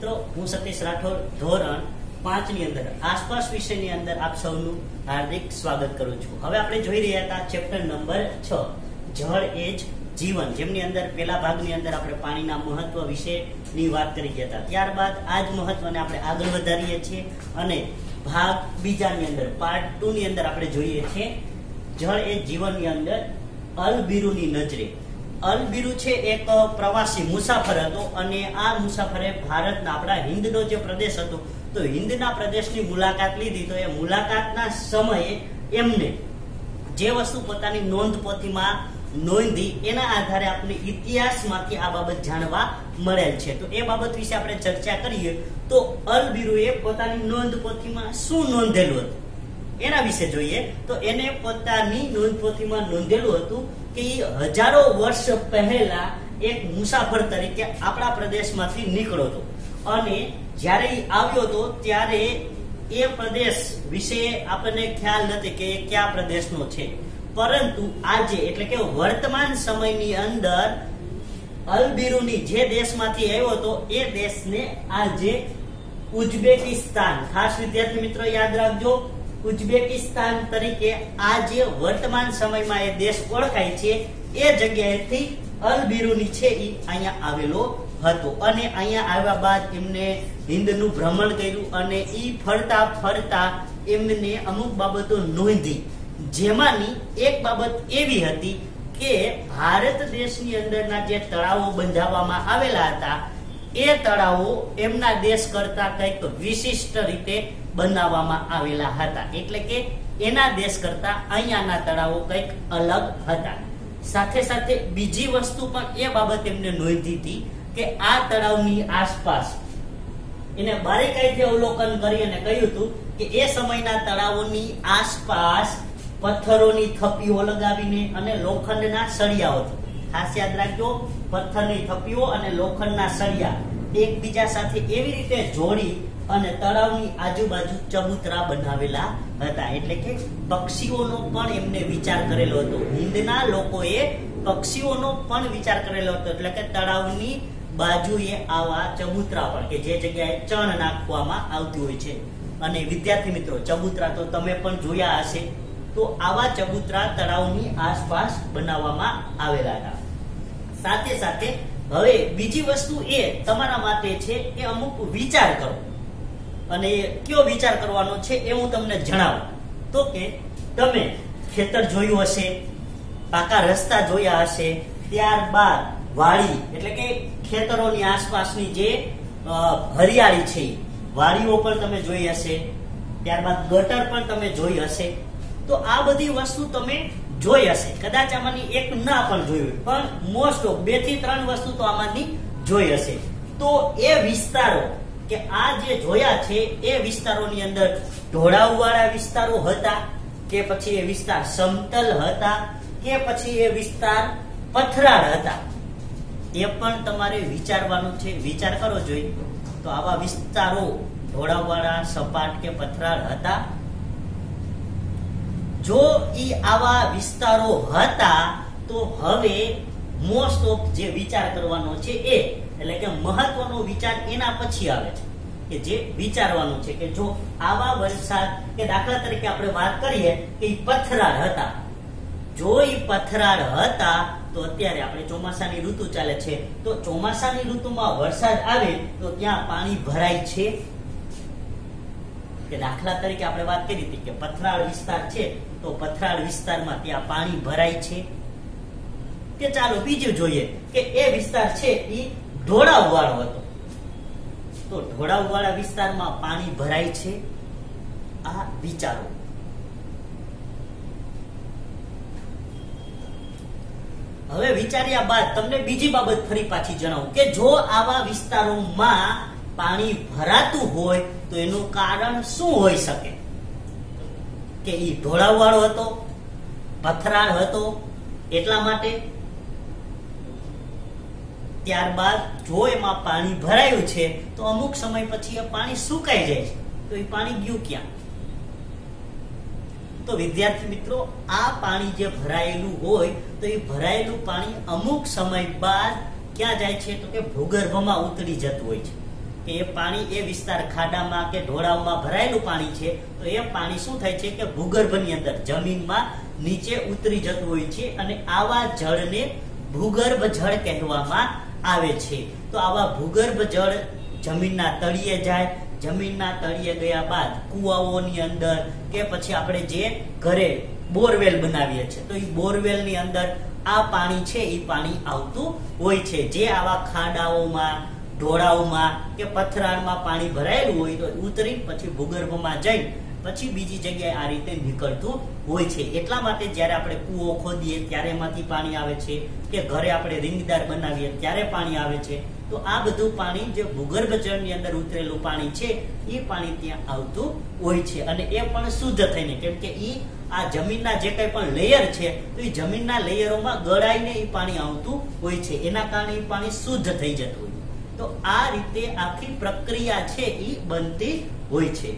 મિત્રો હું સતીશ રાઠોડ ધોરણ 5 ની અંદર આસપાસ વિષયની અંદર આપ સૌનું હાર્દિક સ્વાગત કરું છું। હવે આપણે જોઈ રહ્યા હતા ચેપ્ટર નંબર 6 જળ એ જ જીવન, જેમની અંદર પહેલા ભાગની અંદર આપણે પાણીના મહત્વ વિશેની વાત કરી ગયા હતા। ત્યારબાદ આ જ મહત્વને આપણે આગળ વધારીએ છીએ અને ભાગ બીજાની અંદર પાર્ટ 2 ની અંદર આપણે જોઈએ છીએ જળ એ જીવનની અંદર અલબીરુની નજરે। અલબીરુ છે એક પ્રવાસી મુસાફર હતો અને આ મુસાફરે ભારતના આપણા હિન્દનો જે પ્રદેશ હતો તો હિન્દના પ્રદેશની મુલાકાત લીધી। તો એ મુલાકાતના સમયે એમને જે વસ્તુ પોતાની નોંધપોથીમાં નોંધી એના આધારે આપણે ઇતિહાસમાંથી આ બાબત જાણવા મળેલ છે। તો એ બાબત વિશે આપણે ચર્ચા કરીએ તો અલબીરુએ પોતાની નોંધપોથીમાં શું નોંધેલું હતું એના વિશે જોઈએ તો એને પોતાની નોંધપોથીમાં નોંધેલું હતું કે હજારો વર્ષ પહેલા એક મુસાફર તરીકે આપણા પ્રદેશમાંથી નીકળ્યો હતો અને જ્યારે આવ્યો હતો ત્યારે એ પ્રદેશ વિશે આપણને ખ્યાલ નથી કે એ કયા પ્રદેશનો છે, પરંતુ આજે એટલે કે વર્તમાન સમયની અંદર અલબીરુની જે દેશમાંથી આવ્યો હતો એ દેશને આજે ઉઝબેકિસ્તાન, ખાસ વિદ્યાર્થી મિત્રો યાદ રાખજો, ઉઝબેકિસ્તાન તરીકે આ જે વર્તમાન સમયમાં એ દેશ ઓળખાય છે એ જગ્યાએથી અલબીરુની છે એ અહીંયા આવેલો હતો અને અહીંયા આવ્યા બાદ એમને હિન્દનું ભ્રમણ કર્યું અને ઈ ફરતા ફરતા એમને અમુક બાબતો નોંધી, જેમાંની એક બાબત એવી હતી કે ભારત દેશની અંદરના જે તળાવો બંધાવવામાં આવેલા હતા એ તળાવો એમના દેશ કરતા કંઈક વિશિષ્ટ રીતે બનાવવામાં આવેલા હતા, એટલે કે એના દેશ કરતા અહીંયાના તળાવો કંઈક અલગ હતા। સાથે સાથે બીજી વસ્તુ પણ એ બાબત એમને નોંધી હતી કે આ તળાવની આસપાસ એને બારીકાઈથી અવલોકન કરી અને કહ્યું હતું કે એ સમયના તળાવોની આસપાસ પથ્થરોની થપ્પીઓ લગાવીને અને લોખંડના સળિયાઓ, ખાસ યાદ રાખજો, પથ્થરની થપ્પીઓ અને લોખંડના સળિયા એકબીજા સાથે એવી રીતે જોડી અને તળાવની આજુબાજુ ચબૂતરા બનાવેલા હતા, એટલે કે પક્ષીઓનો પણ એમને વિચાર કરેલો હતો। હિન્દના લોકોએ પક્ષીઓનો પણ વિચાર કરેલો હતો, એટલે કે તળાવની બાજુએ આવા ચબૂતરા પણ કે જે જગ્યાએ ચણ નાખવામાં આવતી હોય છે, અને વિદ્યાર્થી મિત્રો ચબૂતરા તો તમે પણ જોયા હશે, તો આવા ચબૂતરા તળાવની આસપાસ બનાવવામાં આવેલા હતા। સાથે સાથે હવે બીજી વસ્તુ એ તમારા માટે છે કે અમુક વિચાર કરો, અને કયો વિચાર કરવાનો છે એ હું તમને જણાવું તો કે તમે ખેતર જોયું હશે, પાકા રસ્તા જોયા હશે, ત્યારબાદ વાડી એટલે કે ખેતરોની આસપાસની જે હરિયાળી છે વાડીઓ પણ તમે જોઈ હશે, ત્યારબાદ ગટર પણ તમે જોઈ હશે। તો આ બધી વસ્તુ તમે જોઈ હશે, કદાચ આમાંની એક ના પણ જોઈ હોય, પણ મોસ્ટ ઓફ 2 થી 3 વસ્તુ તો આમાંની જોઈ હશે। તો એ વિસ્તારો કે આ જે જોયા છે એ વિસ્તારોની અંદર ઢોળાવવાળા વિસ્તારો હતા કે પછી એ વિસ્તાર સમતલ હતા કે પછી એ વિસ્તાર પથરાળ હતા, એ પણ તમારે વિચારવાનું છે। વિચાર કરો જોઈએ તો આવા વિસ્તારો ઢોળાવવાળા, સપાટ કે પથરાળ હતા? જો ઈ આવા વિસ્તારો હતા તો હવે મોસ્ટ ઓફ જે વિચાર કરવાનો છે એ એટલે કે મહત્વનો વિચાર એના પછી આવે છે કે જે વિચારવાનું છે કે જો આવા વરસાદ કે દાખલા તરીકે આપણે વાત કરીએ કે ઈ પથરાળ હતા, જો ઈ પથરાળ હતા તો અત્યારે આપણે ચોમાસાની ઋતુ ચાલે છે, તો ચોમાસાની ઋતુમાં વરસાદ આવે તો ત્યાં પાણી ભરાય છે કે દાખલા તરીકે આપણે વાત કરી હતી કે પથરાળ વિસ્તાર છે તો પથરાળ વિસ્તારમાં ત્યાં પાણી ભરાય છે કે ચાલો બીજું જોઈએ કે એ વિસ્તાર છે એ ઢોળાવવાળો હતો, તો ઢોળાવવાળા વિસ્તારમાં પાણી ભરાય છે? આ વિચારો। હવે વિચાર્યા બાદ તમને બીજી બાબત ફરી પાછી જણાવું કે જો આવા વિસ્તારોમાં પાણી ભરાતું હોય તો એનું કારણ શું હોઈ શકે? કે ઈ ઢોળાવવાળો હતો, પથરાળ હતો એટલા માટે? ત્યારબાદ જો એમાં પાણી ભરાયું છે તો અમુક સમય પછી એ પાણી સુકાઈ જાય છે, તો એ પાણી ગયું ક્યાં? તો વિદ્યાર્થી મિત્રો આ પાણી જે ભરાયેલું હોય તો એ ભરાયેલું પાણી અમુક સમય બાદ ક્યાં જાય છે તો કે ભૂગર્ભમાં ઉતરી જતું હોય છે, કે એ પાણી એ વિસ્તાર ખાડામાં કે ઢોળાવમાં ભરાયેલું પાણી છે, તો એ પાણી શું થાય છે કે ભૂગર્ભની અંદર જમીનમાં નીચે ઉતરી જતું હોય છે અને આવા જળને ભૂગર્ભ જળ કહેવામાં આવે છે. તો આવા ભૂગર્ભ જળ જમીનના તળિયે જાય, જમીનના તળિયે ગયા બાદ કુવાઓની અંદર કે પછી આપણે જે ઘરે બોરવેલ બનાવીએ છીએ તો એ બોરવેલની અંદર આ પાણી છે એ પાણી આવતું હોય છે, જે આવા ખાડાઓમાં ઢોળાવમાં કે પથરાળમાં પાણી ભરાયેલું હોય તો ઉતરી પછી ભૂગર્ભમાં જઈ પછી બીજી જગ્યાએ આ રીતે નીકળતું હોય છે. એટલા માટે જ્યારે આપણે કૂવો ખોદીએ ત્યારે એમાંથી પાણી આવે છે કે ઘરે આપણે રીંગદાર બનાવીએ ત્યારે પાણી આવે છે. તો આ બધું પાણી જે ભૂગર્ભ જળની અંદર ઉતરેલું પાણી છે એ પાણી ત્યાં આવતું હોય છે અને એ પણ શુદ્ધ થઈને, કેમ કે એ આ જમીનના જે કંઈ પણ લેયર છે તો એ જમીનના લેયરોમાં ગળાઈને એ પાણી આવતું હોય છે, એના કારણે એ પાણી શુદ્ધ થઈ જતું હોય. તો આ રીતે આખી પ્રક્રિયા છે એ બનતી હોય છે.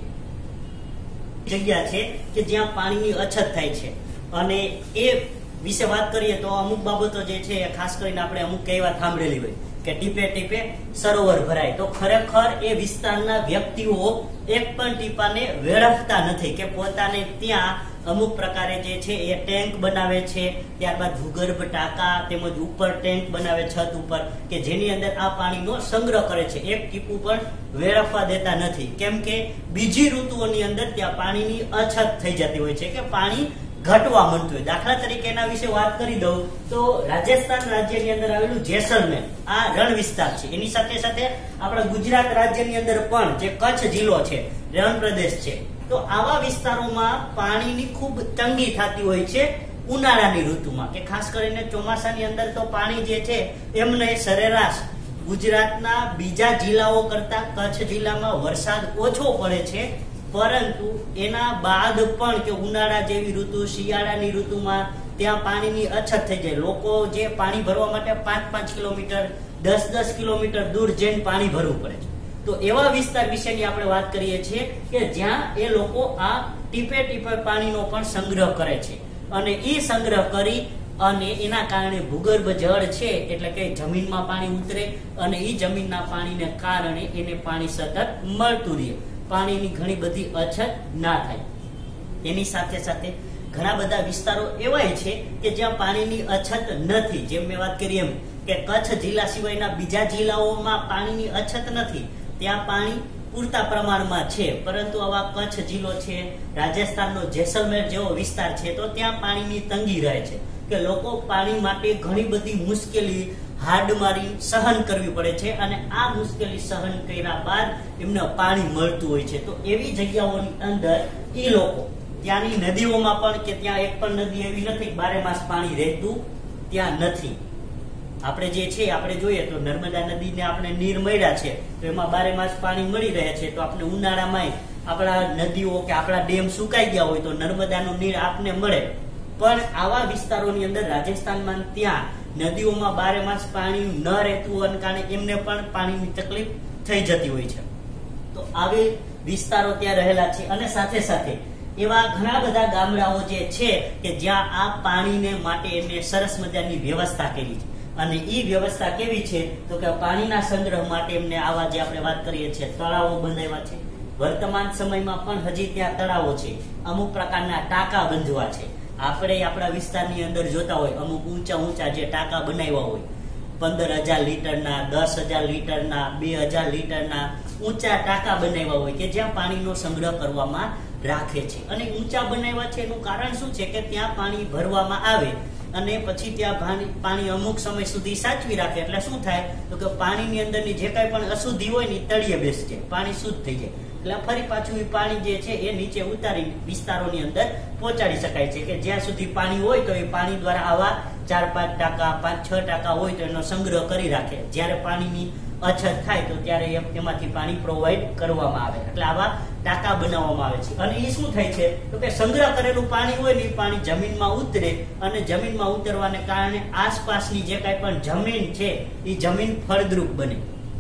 જગ્યા છે કે જ્યાં પાણીની અછત થાય છે અને એ વિશે વાત કરીએ તો અમુક બાબતો જે છે ખાસ કરીને આપણે અમુક કહેવત સાંભળેલી હોય કે ટીપે ટીપે સરોવર ભરાય. તો ખરેખર એ વિસ્તારના વ્યક્તિઓ એક પણ ટીપાને વેડફતા નથી કે પોતાને ત્યાં અમુક પ્રકારે જે છે એ ટેન્ક બનાવે છે, ત્યારબાદ ભૂગર્ભ ટાંકા તેમજ ઉપર ટેન્ક બનાવે છત ઉપર કે જેની અંદર આ પાણીનો સંગ્રહ કરે છે. એક ટીપું પણ વેડફવા દેતા નથી, કેમ કે બીજી ઋતુઓની અંદર ત્યાં પાણીની અછત થઈ જતી હોય છે કે પાણી ઘટવા માંડતું હોય. દાખલા તરીકે એના વિશે વાત કરી દઉં તો રાજસ્થાન રાજ્યની અંદર આવેલું જેસલમેર આ રણ વિસ્તાર છે, એની સાથે સાથે આપણા ગુજરાત રાજ્યની અંદર પણ જે કચ્છ જિલ્લો છે રણ પ્રદેશ છે, તો આવા વિસ્તારોમાં પાણીની ખૂબ તંગી થતી હોય છે ઉનાળાની ઋતુમાં કે ખાસ કરીને ચોમાસાની અંદર તો પાણી જે છે એમને સરેરાશ ગુજરાતના બીજા જિલ્લાઓ કરતા કચ્છ જિલ્લામાં વરસાદ ઓછો પડે છે, પરંતુ એના બાદ પણ કે ઉનાળા જેવી ઋતુ, શિયાળાની ઋતુમાં ત્યાં પાણીની અછત થઈ જાય. લોકો જે પાણી ભરવા માટે 5-5 કિલોમીટર 10-10 કિલોમીટર દૂર જઈને પાણી ભરવું પડે છે. તો એવા વિસ્તાર વિશેની આપણે વાત કરીએ છીએ કે જ્યાં એ લોકો આ ટીપે ટીપે પાણીનો પણ સંગ્રહ કરે છે અને એ સંગ્રહ કરી અને એના કારણે ભૂગર્ભ જળ છે એટલે કે જમીનમાં પાણી ઉતરે અને એ જમીનના પાણીને કારણે એને પાણી સતત મળતું રહે, પાણીની ઘણી બધી અછત ના થાય. એની સાથે સાથે ઘણા બધા વિસ્તારો એવાય છે કે જ્યાં પાણીની અછત નથી, જેમ મેં વાત કરી એમ કે કચ્છ જિલ્લા સિવાયના બીજા જિલ્લાઓમાં પાણીની અછત નથી, ત્યાં પાણી પૂરતા પ્રમાણમાં છે, પરંતુ આવા કચ્છ જિલ્લો છે, રાજસ્થાનનો જેસલમેર જેવો વિસ્તાર છે તો ત્યાં પાણીની તંગી રહે છે કે લોકો પાણી માટે ઘણી બધી મુશ્કેલી હાડમારી સહન કરવી પડે છે અને આ મુશ્કેલી સહન કર્યા બાદ એમને પાણી મળતું હોય છે. તો એવી જગ્યાઓની અંદર એ લોકો ત્યાંની નદીઓમાં પણ કે ત્યાં એક પણ નદી એવી નથી બારે માસ પાણી રહેતું ત્યાં નથી. આપણે જે છે આપણે જોઈએ તો નર્મદા નદીને આપણે નીર મળ્યા છે તો એમાં બારે માસ પાણી મળી રહે છે, તો આપણે ઉનાળામાં આપણા નદીઓ કે આપણા ડેમ સુકાઈ ગયા હોય તો નર્મદાનું નીર આપને મળે, પણ આવા વિસ્તારોની અંદર રાજસ્થાનમાં ત્યાં નદીઓમાં બારે માસ પાણી ન રહેતું હોવાને કારણે એમને પણ પાણીની તકલીફ થઈ જતી હોય છે. તો આવી વિસ્તારો ત્યાં રહેલા છે અને સાથે સાથે એવા ઘણા બધા ગામડાઓ જે છે કે જ્યાં આ પાણીને માટે એમને સરસ મજાની વ્યવસ્થા કરી છે અને એ વ્યવસ્થા કેવી છે તો કે પાણીના સંગ્રહ માટે એમને આવા જે આપણે વાત કરીએ છીએ તળાવો બનાવ્યા છે. વર્તમાન સમયમાં પણ હજી ત્યાં તળાવો છે, અમુક પ્રકારના ટાંકા બંધવા છે. આપણે આપણા વિસ્તારની અંદર જોતા હોય અમુક ઊંચા જે ટાંકા બનાવ્યા હોય 15,000 લીટરના, 10,000 લીટરના, 2,000 લીટરના ઊંચા ટાંકા બનાવ્યા હોય કે જ્યાં પાણીનો સંગ્રહ કરવામાં રાખે છે. અને ઊંચા બનાવ્યા છે એનું કારણ શું છે કે ત્યાં પાણી ભરવામાં આવે અને પછી ત્યાં પાણી અમુક સમય સુધી સાચવી રાખે એટલે શું થાય તો કે પાણીની અંદરની જે કાંઈ પણ અશુદ્ધિ હોય ને તળિયે બેસી જાય, પાણી શુદ્ધ થઈ જાય એટલે ફરી પાછું એ પાણી જે છે એ નીચે ઉતારી વિસ્તારોની અંદર પહોંચાડી શકાય છે કે જ્યાં સુધી પાણી હોય તો એ પાણી દ્વારા આવા 4-5 ટાંકા 5-6 ટાંકા હોય તો એનો સંગ્રહ કરી રાખે, જ્યારે પાણીની અછત થાય તો ત્યારે એમાંથી પાણી પ્રોવાઈડ કરવામાં આવે, એટલે આવા ટાંકા બનાવવામાં આવે છે. અને એ શું થાય છે તો કે સંગ્રહ કરેલું પાણી હોય ને એ પાણી જમીનમાં ઉતરે અને જમીનમાં ઉતરવાને કારણે આસપાસની જે કાંઈ પણ જમીન છે એ જમીન ફળદ્રુપ બને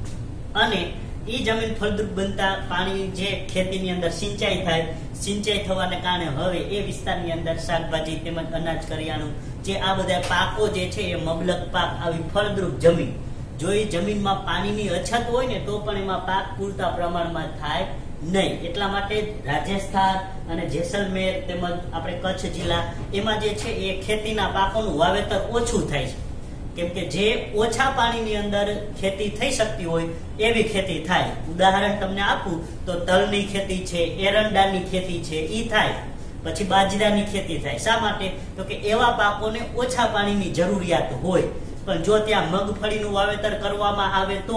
અને એ જમીન ફળદ્રુપ બનતા પાણી જે ખેતીની અંદર સિંચાઈ થાય, સિંચાઈ થવાને કારણે હવે એ વિસ્તારની અંદર શાકભાજી તેમજ અનાજ કરિયાણું જે આ બધા પાકો જે છે એ મબલક પાક આવી ફળદ્રુપ જમીન જો એ જમીનમાં પાણીની અછત હોય ને તો પણ એમાં પાક પૂરતા પ્રમાણમાં થાય નહીં. એટલા માટે રાજસ્થાન અને જેસલમેર તેમજ આપણે કચ્છ જિલ્લા એમાં જે છે એ ખેતીના પાકોનું વાવેતર ઓછું થાય છે, કેમ કે જે ઓછા પાણીની અંદર ખેતી થઈ શકતી હોય એવી ખેતી થાય. ઉદાહરણ તમને આપું તો તલની ખેતી છે, એરંડાની ખેતી છે, ઈ થાય. પછી બાજરાની ખેતી થાય. શા માટે? તો કે એવા પાકોને ઓછા પાણીની જરૂરિયાત હોય. પણ જો ત્યાં મગફળીનું વાવેતર કરવામાં આવે તો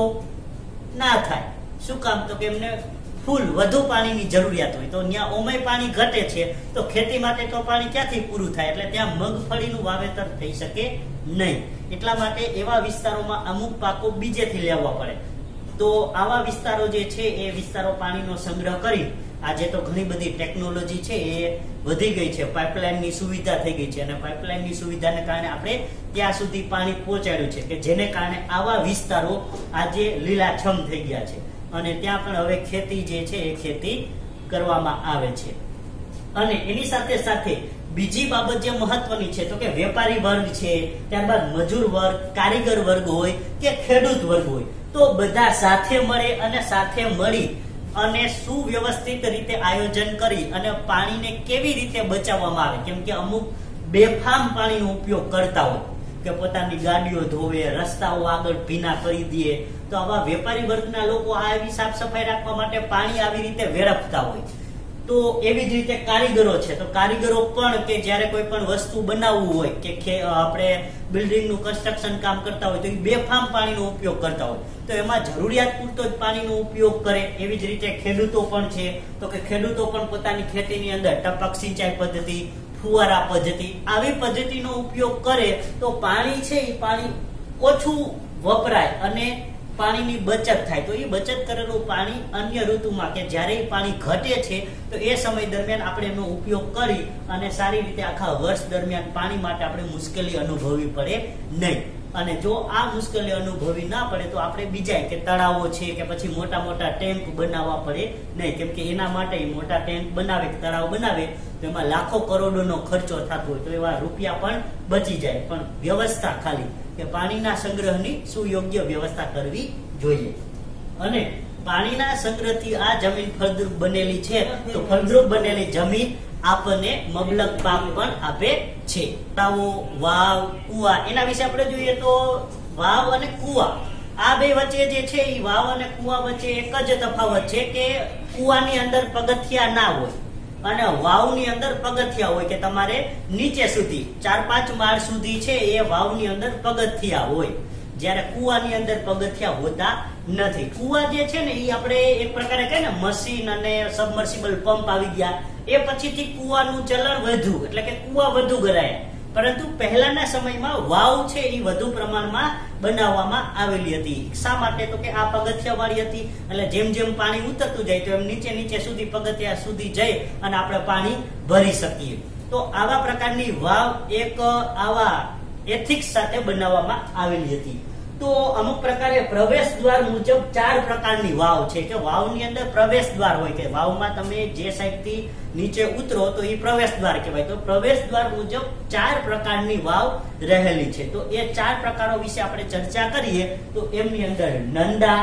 ના થાય. શું કામ? તો કે એમને ફૂલ વધુ પાણીની જરૂરિયાત હોય, તો ત્યાં ઓમય પાણી ઘટે છે, તો ખેતી માટે તો પાણી ક્યાંથી પૂરું થાય? એટલે ત્યાં મગફળીનું વાવેતર થઈ શકે નહીં. એટલા માટે એવા વિસ્તારોમાં અમુક પાકો બીજેથી લેવા પડે. તો આવા વિસ્તારો જે છે એ વિસ્તારો પાણીનો સંગ્રહ કરી, આજે તો ઘણી બધી ટેકનોલોજી છે એ વધી ગઈ છે, પાઇપલાઇનની સુવિધા થઈ ગઈ છે, અને પાઇપલાઇનની સુવિધાને કારણે આપણે ત્યાં સુધી પાણી પહોંચાડ્યું છે કે જેને કારણે આવા વિસ્તારો આજે લીલાછમ થઈ ગયા છે, અને ત્યાં પણ હવે ખેતી જે છે એ ખેતી કરવામાં આવે છે. અને એની સાથે સાથે બીજી બાબત જે મહત્વની છે તો કે વેપારી વર્ગ છે, ત્યારબાદ મજૂર વર્ગ, કારીગર વર્ગ હોય કે ખેડૂત વર્ગ હોય, તો બધા સાથે મળે અને સાથે મળી અને સુવ્યવસ્થિત રીતે આયોજન કરી અને પાણીને કેવી રીતે બચાવવામાં આવે. કેમ કે અમુક બેફામ પાણીનો ઉપયોગ કરતા હોય કે પોતાની ગાડીઓ ધોવે, રસ્તાઓ આગળ ભીના કરી દે, તો આવા વેપારી વર્ગના લોકો આવી સાફ સફાઈ રાખવા માટે પાણી આવી રીતે વેડફતા હોય. તો એવી જ રીતે કારીગરો છે, તો કારીગરો પણ કે જ્યારે કોઈ પણ વસ્તુ બનાવવું હોય કે આપણે બિલ્ડિંગનું કન્સ્ટ્રક્શન કામ કરતા હોય તો એ બેફામ પાણીનો ઉપયોગ કરતા હોય, તો એમાં જરૂરિયાત પૂરતો જ પાણીનો ઉપયોગ કરે. એવી જ રીતે ખેડૂતો પણ છે, તો કે ખેડૂતો પણ પોતાની ખેતીની અંદર ટપક સિંચાઈ પદ્ધતિ, ફુવારા પદ્ધતિ, આવી પદ્ધતિનો ઉપયોગ કરે તો પાણી છે એ પાણી ઓછું વપરાય અને પાણીની બચત થાય. તો એ બચત કરેલું પાણી અન્ય ઋતુમાં કે જ્યારે પાણી ઘટે છે તો એ સમય દરમિયાન આપણે એનો ઉપયોગ કરી અને સારી રીતે આખા વર્ષ દરમિયાન પાણી માટે આપણે મુશ્કેલી અનુભવવી પડે નહીં. અને જો આ મુશ્કેલી અનુભવી ના પડે તો આપણે બીજા કે તળાવો છે કે પછી મોટા મોટા ટેન્ક બનાવવા પડે નહીં. કેમ કે એના માટે મોટા ટેન્ક બનાવે કે તળાવ બનાવે તો એમાં લાખો કરોડોનો ખર્ચો થતો હોય, તો એવા રૂપિયા પણ બચી જાય. પણ વ્યવસ્થા ખાલી કે પાણીના સંગ્રહની સુયોગ્ય વ્યવસ્થા કરવી જોઈએ. અને પાણીના સંગ્રહથી આ જમીન ફળદ્રુપ બનેલી છે, તો ફળદ્રુપ બનેલી જમીન આપણને મબલક પાક પણ આપે છે. તળાવો, વાવ, કુવા, એના વિશે આપણે જોઈએ તો વાવ અને કુવા આ બે વચ્ચે જે છે એ વાવ અને કુવા વચ્ચે એક જ તફાવત છે કે કુવાની અંદર પગથિયા ના હોય અને વાવની અંદર પગથિયા હોય, કે તમારે નીચે સુધી 4-5 માળ સુધી છે એ વાવની અંદર પગથિયા હોય, જ્યારે કુવાની અંદર પગથિયા હોતા નથી. કુવા જે છે ને એ આપણે એક પ્રકારે કહે ને મશીન અને સબમર્સિબલ પંપ આવી ગયા એ પછીથી કુવાનું ચલણ વધ્યું, એટલે કે કુવા વધુ ગરાયા. પરંતુ પહેલાના સમયમાં વાવ છે એ વધુ પ્રમાણમાં બનાવવામાં આવેલી હતી. શા માટે? તો કે આ પગથિયા વાળી હતી, એટલે જેમ જેમ પાણી ઉતરતું જાય તો એમ નીચે નીચે સુધી પગથિયા સુધી જઈ અને આપણે પાણી ભરી શકીએ. તો આવા પ્રકારની વાવ એક આવા એથિક્સ સાથે બનાવવામાં આવેલી હતી. તો અમુક પ્રકારે પ્રવેશ દ્વાર મુજબ 4 પ્રકારની વાવ છે કે વાવની અંદર પ્રવેશ દ્વાર હોય, કે વાવમાં તમે જે સાઈડ થી નીચે ઉતરો તો એ પ્રવેશ દ્વાર કહેવાય. તો પ્રવેશ દ્વાર મુજબ 4 પ્રકારની વાવ રહેલી છે. તો એ 4 પ્રકારો વિશે આપણે ચર્ચા કરીએ તો એમની અંદર નંદા,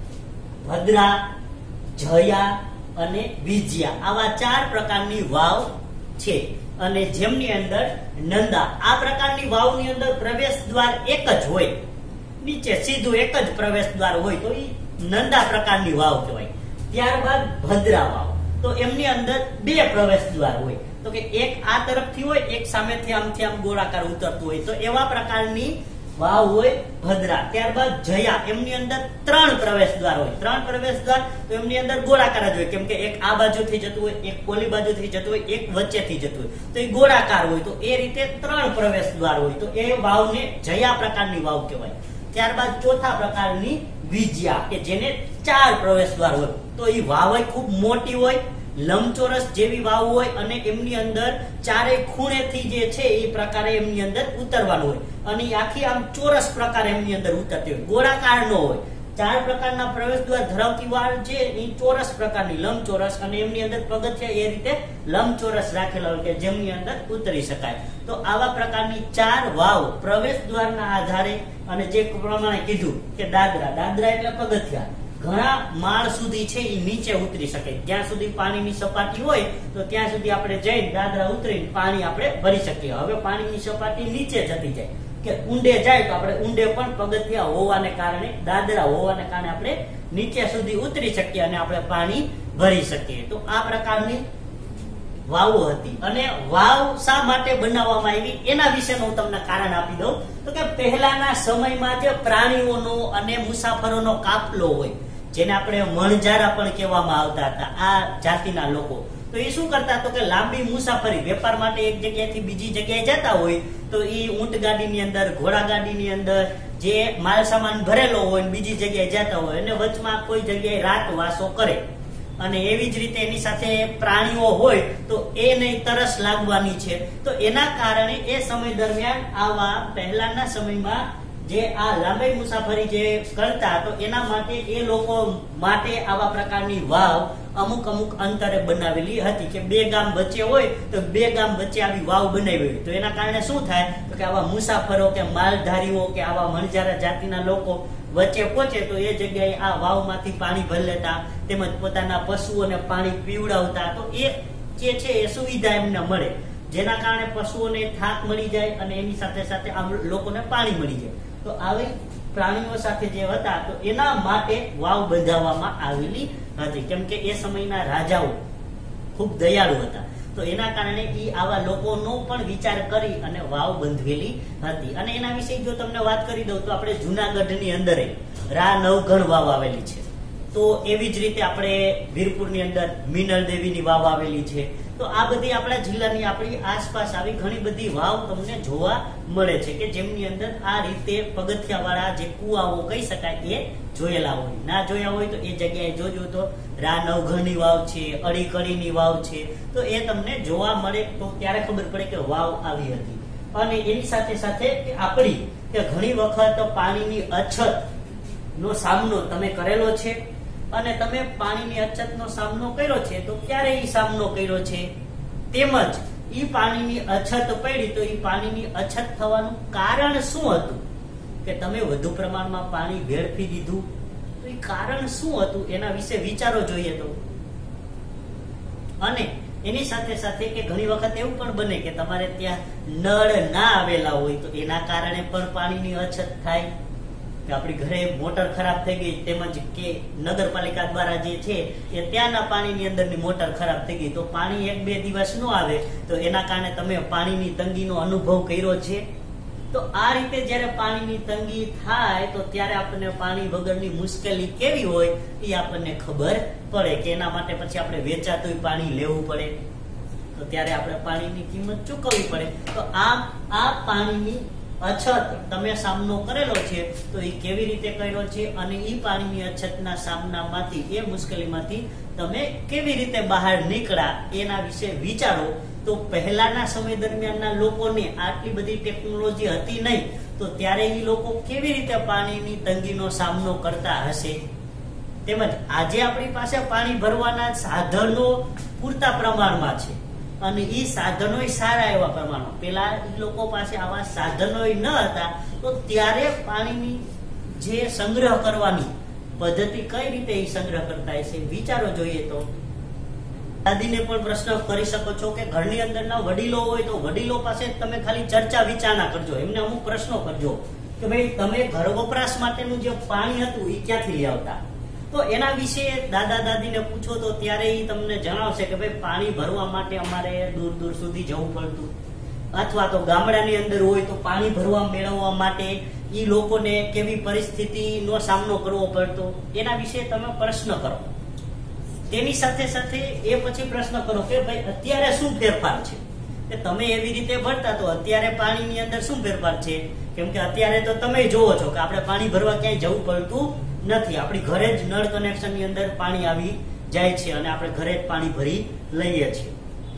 ભદ્રા, જયા અને વિજયા આવા 4 પ્રકારની વાવ છે. અને જેમની અંદર નંદા આ પ્રકારની વાવની અંદર પ્રવેશ દ્વાર એક જ હોય, નીચે સીધું એક જ પ્રવેશ દ્વાર હોય, તો એ નંદા પ્રકારની વાવ કહેવાય. ત્યારબાદ ભદ્રા વાવ, તો એમની અંદર 2 પ્રવેશ દ્વાર હોય, તો કે એક આ તરફથી હોય, એક સામેથી આમથી આમ ગોળાકાર ઉતરતું હોય, તો એવા પ્રકારની વાવ હોય ભદ્રા. ત્યારબાદ જયા, એમની અંદર 3 પ્રવેશ દ્વાર હોય. 3 પ્રવેશ દ્વાર તો એમની અંદર ગોળાકાર જ હોય, કેમ કે એક આ બાજુથી જતું હોય, એક ઓલી બાજુથી જતું હોય, એક વચ્ચેથી જતું હોય, તો એ ગોળાકાર હોય. તો એ રીતે 3 પ્રવેશ દ્વાર હોય, તો એ વાવને જયા પ્રકારની વાવ કહેવાય. ત્યારબાદ ચોથા પ્રકારની વિજયા, કે જેને 4 પ્રવેશ દ્વાર હોય, તો એ વાવ ખૂબ મોટી હોય, લંબચોરસ જેવી વાવ હોય અને એમની અંદર ચારે ખૂણેથી જે છે એ પ્રકારે એમની અંદર ઉતરવાનું હોય અને આખી આમ ચોરસ પ્રકારે એમની અંદર ઉતરતી હોય, ગોળાકાર નો હોય. 4 પ્રકારના પ્રવેશ દ્વાર ધરાવતી વાવ છે એ ચોરસ પ્રકારની, લંબચોરસ, અને એમની અંદર પગથિયા એ રીતે લંબચોરસ રાખેલા હોય કે જેમની અંદર ઉતરી શકાય. તો આવા પ્રકારની 4 વાવ પ્રવેશ દ્વારના આધારે, અને જે પ્રમાણે કીધું કે દાદરા એટલે પગથિયા, ઘણા માળ સુધી છે એ નીચે ઉતરી શકે. જ્યાં સુધી પાણીની સપાટી હોય તો ત્યાં સુધી આપણે જઈને દાદરા ઉતરીને પાણી આપણે ભરી શકીએ. હવે પાણીની સપાટી નીચે જતી જાય કે ઊંડે જાય તો આપણે ઊંડે પણ પગથિયા હોવાને કારણે, દાદરા હોવાને કારણે આપણે નીચે સુધી ઉતરી શકીએ અને આપણે પાણી ભરી શકીએ. તો આ પ્રકારની વાવો હતી. અને વાવ શા માટે બનાવવામાં આવી એના વિશેનું હું તમને કારણ આપી દઉં. તો કે પહેલાના સમયમાં જે પ્રાણીઓનો અને મુસાફરોનો કાફલો હોય, જેને આપણે મણજારા પણ કહેવામાં આવતા હતા, આ જાતિના લોકો, તો એ શું કરતા? તો કે લાંબી મુસાફરી, વેપાર માટે એક જગ્યાએથી બીજી જગ્યાએ જતા હોય તો એ ઊંટ ગાડીની અંદર, ઘોડા ગાડીની અંદર જે માલ સામાન ભરેલો હોય બીજી જગ્યાએ જતા હોય, અને વચમાં કોઈ જગ્યાએ રાત વાસો કરે. અને એવી જ રીતે એની સાથે પ્રાણીઓ હોય તો એને તરસ લાગવાની છે. તો એના કારણે એ સમય દરમિયાન આવા પહેલાના સમયમાં જે આ લાંબી મુસાફરી જે કરતા, તો એના માટે એ લોકો માટે આવા પ્રકારની વાવ અમુક અંતરે બનાવેલી હતી કે 2 ગામ વચ્ચે હોય તો 2 ગામ વચ્ચે આવી વાવ બનાવી હોય. તો એના કારણે શું થાય? તો કે આવા મુસાફરો કે માલધારીઓ કે આવા મણજારા જાતિના લોકો વચ્ચે પહોંચે તો એ જગ્યાએ આ વાવમાંથી પાણી ભરી લેતા, તેમજ પોતાના પશુઓને પાણી પીવડાવતા. તો એ જે છે એ સુવિધા એમને મળે, જેના કારણે પશુઓને થાક મળી જાય અને એની સાથે સાથે આ લોકોને પાણી મળી જાય. તો આવી પ્રાણીઓ સાથે જે હતા તો એના માટે વાવ બંધાવવામાં આવેલી હતી. કેમ કે એ સમયના રાજાઓ ખૂબ દયાળુ હતા, તો એના કારણે એ આવા લોકોનો પણ વિચાર કરી અને વાવ બંધવેલી હતી. અને એના વિશે જો તમને વાત કરી દઉં તો આપણે જુનાગઢની અંદર રા નવઘણ વાવ આવેલી છે. તો એવી જ રીતે આપણે વીરપુરની અંદર મિનલ દેવીની વાવ આવેલી છે. તો આ બધી આપણા જિલ્લાની આપણી આસપાસ આવી ઘણી બધી વાવ તમને જોવા મળે છે કે જેમની અંદર આ રીતે પગથિયાવાળા જે કુવાઓ કહી શકાય એ જોયેલા હોય. ના જોયા હોય તો એ જગ્યાએ જોજો તો રા નવઘણની વાવ છે, અડીકડીની વાવ છે, તો એ તમને જોવા મળે તો ત્યારે ખબર પડે કે વાવ આવી હતી. અને એની સાથે સાથે આપણી કે ઘણી વખત પાણીની અછત નો સામનો તમે કરેલો છે, અને તમે પાણીની અછતનો સામનો કર્યો છે તો ક્યારે એ સામનો કર્યો છે, તેમજ એ પાણીની અછત પડી તો એ પાણીની અછત થવાનું કારણ શું હતું? કે તમે વધુ પ્રમાણમાં પાણી વેડફી દીધું, તો એ કારણ શું હતું એના વિશે વિચારો જોઈએ તો. અને એની સાથે સાથે કે ઘણી વખત એવું પણ બને કે તમારે ત્યાં નળ ના આવેલા હોય તો એના કારણે પણ પાણીની અછત થાય. કે આપણી ઘરે મોટર ખરાબ થઈ ગઈ, તેમજ કે નગરપાલિકા દ્વારા જે છે એ ત્યાંના પાણીની અંદરની મોટર ખરાબ થઈ ગઈ, તો પાણી 1-2 દિવસ ન આવે તો એના કારણે તમે પાણીની તંગીનો અનુભવ કર્યો છે. તો આ રીતે જ્યારે પાણીની તંગી થાય તો ત્યારે આપણને પાણી વગરની મુશ્કેલી કેવી હોય એ આપણને ખબર પડે કે એના માટે પછી આપણે વેચાતું પાણી લેવું પડે, તો ત્યારે આપણે પાણીની કિંમત ચૂકવવી પડે. તો આ પાણીની અછત તમે સામનો કરેલો છે તો એ કેવી રીતે કર્યો છે, અને એ પાણીની અછતના સામનામાંથી, એ મુશ્કેલીમાંથી તમે કેવી રીતે બહાર નીકળ્યા એના વિશે વિચારો. તો પહેલાના સમય દરમિયાનના લોકોને આટલી બધી ટેકનોલોજી હતી નહીં, તો ત્યારે એ લોકો કેવી રીતે પાણીની તંગીનો સામનો કરતા હશે. તેમજ આજે આપણી પાસે પાણી ભરવાના સાધનો પૂરતા પ્રમાણમાં છે, અને એ સાધનો સારા એવા પ્રમાણમાં. પેલા લોકો પાસે આવા સાધનો ન હતા, તો ત્યારે પાણીની જે સંગ્રહ કરવાની પદ્ધતિ કઈ રીતે એ સંગ્રહ કરતા હશે વિચારો જોઈએ તો. દાદીને પણ પ્રશ્ન કરી શકો છો કે ઘરની અંદરના વડીલો હોય તો વડીલો પાસે તમે ખાલી ચર્ચા વિચારણા કરજો, એમને અમુક પ્રશ્નો કરજો કે ભાઈ તમે ઘર વપરાશ માટેનું જે પાણી હતું એ ક્યાંથી લઈ આવતા. તો એના વિશે દાદા દાદીને પૂછો તો ત્યારે એ તમને જણાવશે કે ભાઈ પાણી ભરવા માટે અમારે દૂર દૂર સુધી જવું પડતું, અથવા તો ગામડાની અંદર હોય તો પાણી ભરવા મેળવવા માટે એ લોકોને કેવી પરિસ્થિતિનો સામનો કરવો પડતો. એના વિશે તમે પ્રશ્ન કરો. તેની સાથે સાથે એ પછી પ્રશ્ન કરો કે ભાઈ અત્યારે શું ફેરફાર છે, કે તમે એવી રીતે ભરતા તો અત્યારે પાણીની અંદર શું ફેરફાર છે. કેમ કે અત્યારે તો તમે જોવો છો કે આપણે પાણી ભરવા ક્યાંય જવું પડતું નથી, આપણી ઘરે જ નળ કનેક્શન ની અંદર પાણી આવી જાય છે અને આપણે ઘરે જ પાણી ભરી લઈએ છીએ.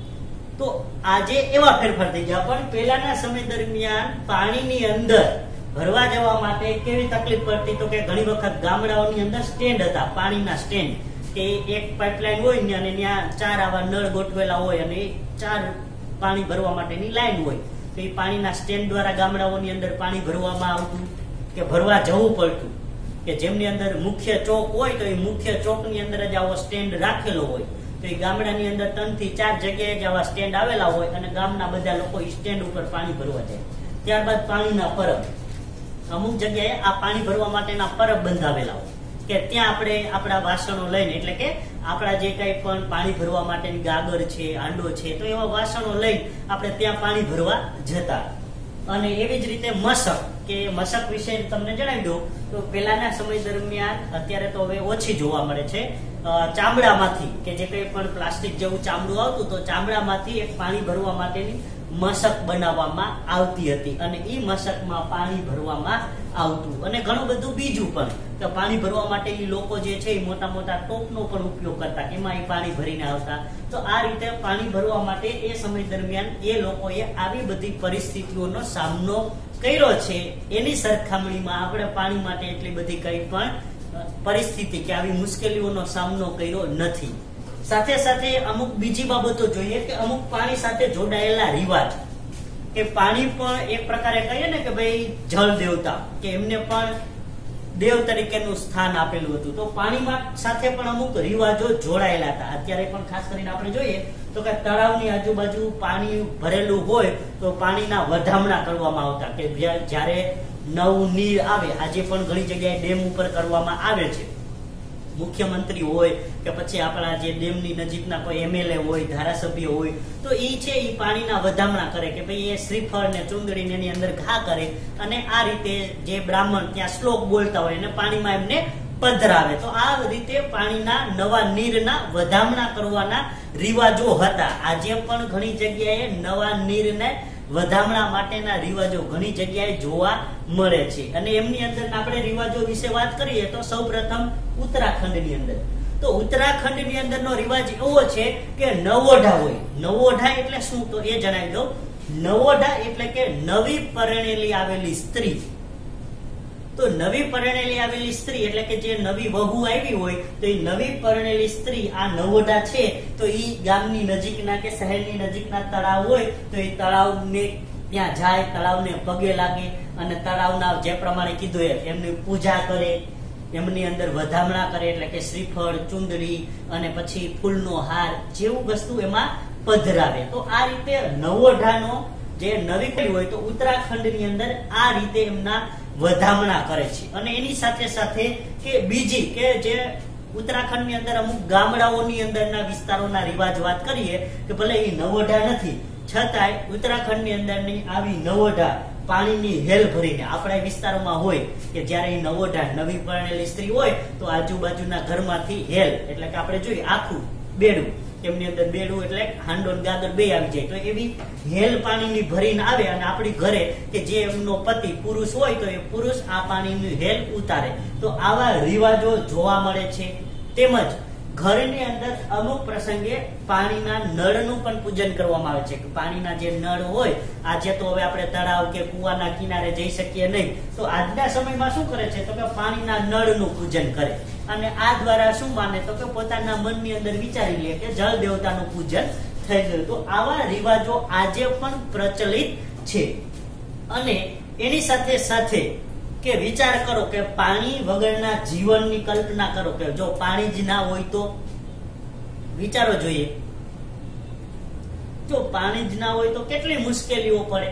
તો આજે એવા ફેરફાર થઈ ગયા, પણ પહેલાના સમય દરમિયાન પાણીની અંદર ભરવા જવા માટે કેવી તકલીફ પડતી, તો કે ઘણી વખત ગામડાઓની અંદર સ્ટેન્ડ હતા, પાણીના સ્ટેન્ડ, કે એક પાઇપલાઇન હોય ને અને ત્યાં 4 આવા નળ ગોઠવેલા હોય અને 4 પાણી ભરવા માટેની લાઈન હોય, તો એ પાણીના સ્ટેન્ડ દ્વારા ગામડાઓની અંદર પાણી ભરવામાં આવતું કે ભરવા જવું પડતું, કે જેમની અંદર મુખ્ય ચોક હોય તો એ મુખ્ય ચોકની અંદર જ આવો સ્ટેન્ડ રાખેલો હોય, તો એ ગામડાની અંદર 3 થી 4 જગ્યાએ જ આવા સ્ટેન્ડ આવેલા હોય અને ગામના બધા લોકો સ્ટેન્ડ ઉપર પાણી ભરવા જાય. ત્યારબાદ પાણીના પરબ, અમુક જગ્યાએ આ પાણી ભરવા માટેના પરબ બંધાવેલા હોય કે ત્યાં આપણે આપણા વાસણો લઈને, એટલે કે આપણા જે કઈ પણ પાણી ભરવા માટેની ગાગર છે, હાંડો છે, તો એવા વાસણો લઈને આપણે ત્યાં પાણી ભરવા જતા. અને એવી જ રીતે મશક, કે મશક વિશે તમને જણાવી દઉં તો પહેલાના સમય દરમિયાન, અત્યારે તો હવે ઓછી જોવા મળે છે, ચામડામાંથી, કે જે કઈ પણ પ્લાસ્ટિક જેવું ચામડું આવતું, તો ચામડામાંથી એક પાણી ભરવા માટેની મશક બનાવવામાં આવતી હતી અને એ મશકમાં પાણી ભરવામાં આવતું. અને ઘણું બધું બીજું પણ, કે પાણી ભરવા માટે એ લોકો જે છે એ મોટા મોટા ટોપનો પણ ઉપયોગ કરતા, એમાં એ પાણી ભરીને આવતા. તો આ રીતે પાણી ભરવા માટે એ સમય દરમિયાન એ લોકોએ આવી બધી પરિસ્થિતિઓનો સામનો કર્યો છે. એની સરખામણીમાં આપણે પાણી માટે એટલી બધી કઈ પણ પરિસ્થિતિ કે આવી મુશ્કેલીઓનો સામનો કર્યો નથી. સાથે સાથે અમુક બીજી બાબતો જોઈએ કે અમુક પાણી સાથે જોડાયેલા રિવાજ, કે પાણી પણ એક પ્રકારે કહીએ ને કે ભાઈ જળ દેવતા, કે એમને પણ દેવ તરીકેનું સ્થાન આપેલું હતું. તો પાણીમાં સાથે પણ અમુક રિવાજો જોડાયેલા હતા. અત્યારે પણ ખાસ કરીને આપણે જોઈએ તો કે તળાવની આજુબાજુ પાણી ભરેલું હોય તો પાણીના વધામણા કરવામાં આવતા, કે જ્યારે નવું નીર આવે, આજે પણ ઘણી જગ્યાએ ડેમ ઉપર કરવામાં આવે છે. મુખ્યમંત્રી હોય કે પછી આપણા જે ડેમની નજીકના કોઈ MLA હોય, ધારાસભ્ય હોય, તો એ છે એ પાણીના વધામણા કરે કે ભાઈ એ શ્રીફળ ને ચુંદડીને એની અંદર ઘા કરે અને આ રીતે જે બ્રાહ્મણ ત્યાં શ્લોક બોલતા હોય અને પાણીમાં એમને પધરાવે. તો આ રીતે પાણીના નવા નીરના વધામણા કરવાના રિવાજો હતા. આજે પણ ઘણી જગ્યાએ નવા નીરને વધામણા માટેના રિવાજો ઘણી જગ્યાએ જોવા મળે છે. અને એમની અંદર આપણે રિવાજો વિશે વાત કરીએ તો સૌપ્રથમ ઉત્તરાખંડની અંદર, તો ઉત્તરાખંડની અંદરનો રિવાજ એવો છે કે નવોઢા હોય. નવોઢા એટલે શું, તો એ જણાવી દઉં. નવોઢા એટલે કે નવી પરણેલી આવેલી સ્ત્રી. તો નવી પરણેલી આવેલી સ્ત્રી એટલે કે જે નવી વહુ આવી હોય, તો એ નવી પરણેલી સ્ત્રી આ નવોઢા છે, તો એ ગામની નજીકના કે શહેરની નજીકના તળાવ હોય તો એ તળાવને ત્યાં જાય, તળાવને પગે લાગે અને તળાવના જે પ્રમાણે કીધું એમની પૂજા કરે, એમની અંદર વધામણા કરે, એટલે કે શ્રીફળ, ચુંદડી અને પછી ફૂલનો હાર જેવું વસ્તુ એમાં પધરાવે. તો આ રીતે નવોઢાનો જે નવી કરી હોય તો ઉત્તરાખંડની અંદર આ રીતે એમના વધામણા કરે છે. અને એની સાથે સાથે કે બીજી કે જે ઉત્તરાખંડની અંદર અમુક ગામડાઓની અંદરના વિસ્તારોના રિવાજ વાત કરીએ કે ભલે એ નવોઢા નથી છતાંય ઉત્તરાખંડની અંદરની આવી નવોઢા પાણીની હેલ ભરીને આપણા વિસ્તારોમાં હોય કે જ્યારે એ નવોઢા નવી પરણેલી સ્ત્રી હોય તો આજુબાજુના ઘરમાંથી હેલ, એટલે કે આપણે જોઈએ આખું બેડું, એમની અંદર બેડું એટલે હાંડો ને ગાગર બે આવી જાય, તો એવી હેલ પાણીની ભરીને આવે અને આપણી ઘરે કે જે એમનો પતિ પુરુષ હોય તો એ પુરુષ આ પાણીની હેલ ઉતારે. તો આવા રિવાજો જોવા મળે છે. તેમજ ઘરની અંદર અમુક પ્રસંગે પાણીના નળનું પણ પૂજન કરવામાં આવે છે. કે પાણીના જે નળ હોય, આજે તો હવે આપણે તળાવ કે કુવાના કિનારે જઈ શકીએ નહીં, તો આજના સમયમાં શું કરે છે તો કે પાણીના નળનું પૂજન કરે અને આ દ્વારા શું માને તો કે પોતાના મનની અંદર વિચારી લે કે જળ દેવતાનું પૂજન થઈ ગયું. તો આવા રિવાજો આજે પણ પ્રચલિત છે. અને એની સાથે સાથે કે વિચાર કરો કે પાણી વગરના જીવનની કલ્પના કરો કે જો પાણી જ ના હોય તો વિચારો જોઈએ, જો પાણી જ ના હોય તો કેટલી મુશ્કેલીઓ પડે.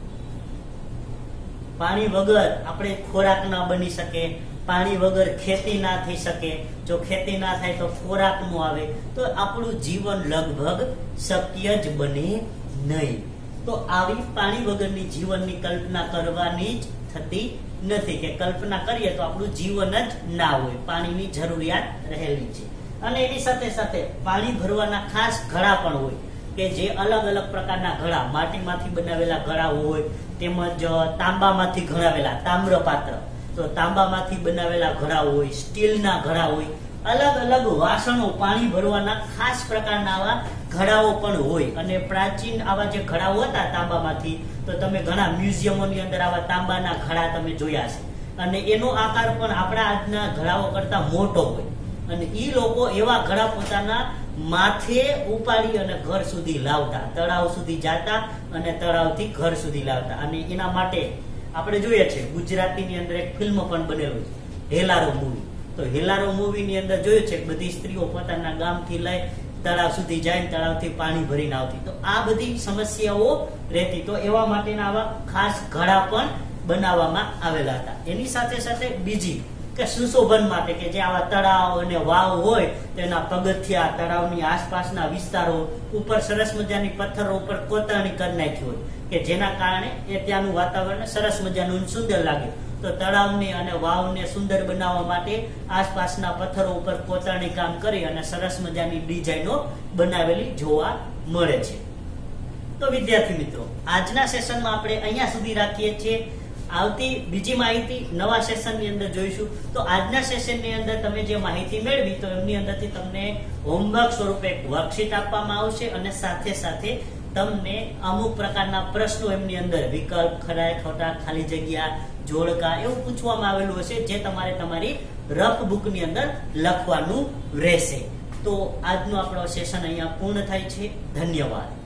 પાણી વગર આપણે ખોરાક ના બની શકે, પાણી વગર ખેતી ના થઈ શકે, જો ખેતી ના થાય તો ખોરાક નો આવે, તો આપણું જીવન લગભગ શક્ય જ બને નહીં. તો આવી પાણી વગરની જીવનની કલ્પના કરવાની જ થતી નથી, કે કલ્પના કરીએ તો આપણું જીવન જ ના હોય. પાણીની જરૂરિયાત રહેલી છે. અને એની સાથે સાથે પાણી ભરવાના ખાસ ઘડા પણ હોય કે જે અલગ અલગ પ્રકારના ઘડા, માટીમાંથી બનાવેલા ઘડા હોય, તેમજ તાંબામાંથી ઘડાવેલા તામ્રપાત્ર, તો તાંબામાંથી બનાવેલા ઘડા હોય, સ્ટીલના ઘડા હોય, અલગ અલગ વાસણો પાણી ભરવાના ખાસ પ્રકારના આવા ઘડાઓ પણ હોય અને પ્રાચીન આવા જે ઘડાઓ હતા તાંબામાંથી, તો તમે ઘણા મ્યુઝિયમોની અંદર આવા તાંબાના ઘડા તમે જોયા છે અને એનો આકાર પણ આપણા આજના ઘડાઓ કરતા મોટો હોય અને ઈ લોકો એવા ઘડા પોતાના માથે ઉપાડી અને ઘર સુધી લાવતા, તળાવ સુધી જાતા અને તળાવથી ઘર સુધી લાવતા. અને એના માટે આપણે જોઈએ છે ગુજરાતીની અંદર એક ફિલ્મ પણ બનેલું છે હેલારો મૂવી. તો હેલારો મૂવી ની અંદર જોયું છે કે બધી સ્ત્રીઓ પોતાના ગામથી લઈ તળાવ સુધી જાય, તળાવથી પાણી ભરીને આવતી. તો આ બધી સમસ્યાઓ રહેતી, તો એવા માટેના આવા ખાસ ઘડા પણ બનાવવામાં આવેલા હતા. એની સાથે સાથે બીજી કે સુશોભન માટે કે જે આવા તળાવ અને વાવ હોય તેના પગથિયા, તળાવની આસપાસના વિસ્તારો ઉપર સરસ મજાની પથ્થરો ઉપર કોતરણી કરી નાખી હોય કે જેના કારણે એ ત્યાંનું વાતાવરણ સરસ મજાનું સુંદર લાગે. તો તળાવને અને વાવને સુંદર બનાવવા માટે આસપાસના પથ્થરો ઉપર કોતરણી કામ કરી અને સરસ મજાની ડિઝાઇનો બનાવેલી જોવા મળે છે. તો વિદ્યાર્થી મિત્રો, આજના સેશનમાં આપણે અહીંયા સુધી રાખીએ છીએ. આવતી બીજી માહિતી નવા સેશનની અંદર જોઈશું. તો આજના સેશનની અંદર તમે જે માહિતી મેળવી તો એમની અંદરથી તમને હોમવર્ક સ્વરૂપે એક વર્કશીટ આપવામાં આવશે અને સાથે સાથે તમને અમુક પ્રકારના પ્રશ્નો એમની અંદર વિકલ્પ, ખરા ખોટા, ખાલી જગ્યા, જોડકા એવું પૂછવામાં આવેલું હશે જે તમારે તમારી રફ બુકની અંદર લખવાનું રહેશે. તો આજનો આપણો સેશન અહીંયા પૂર્ણ થાય છે. ધન્યવાદ.